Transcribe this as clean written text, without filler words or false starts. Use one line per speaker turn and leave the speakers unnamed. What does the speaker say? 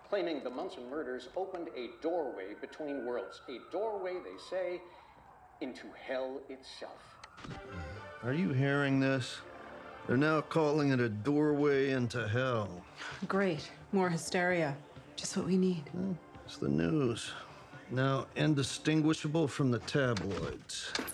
claiming the Munson murders opened a doorway between worlds. A doorway, they say, into hell itself.
Are you hearing this? They're now calling it a doorway into hell.
Great. More hysteria. Just what we need.
Well, it's the news. Now indistinguishable from the tabloids.